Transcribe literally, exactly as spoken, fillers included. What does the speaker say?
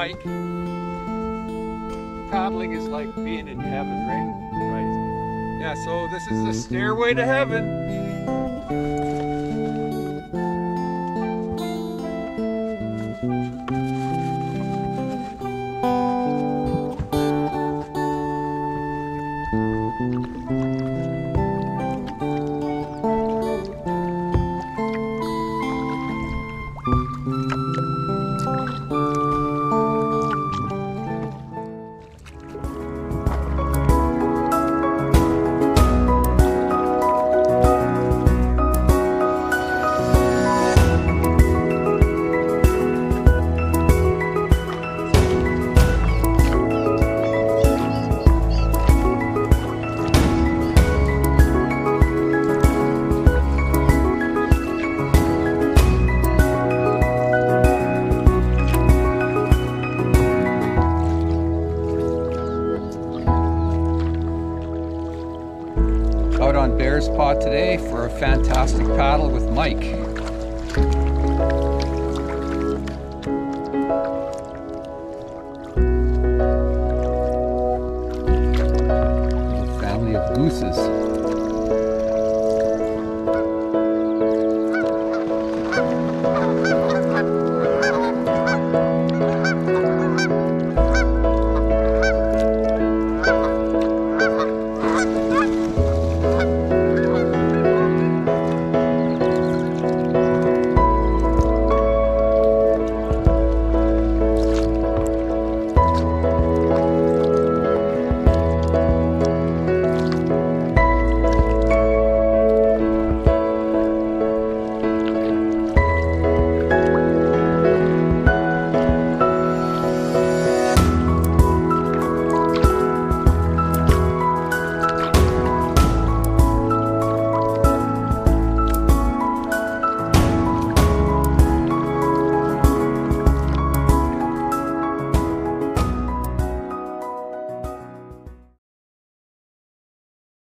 Mike. Paddling is like being in heaven, right? Right. Yeah, so this is the stairway to heaven. Out on Bearspaw today for a fantastic paddle with Mike. A family of gooses.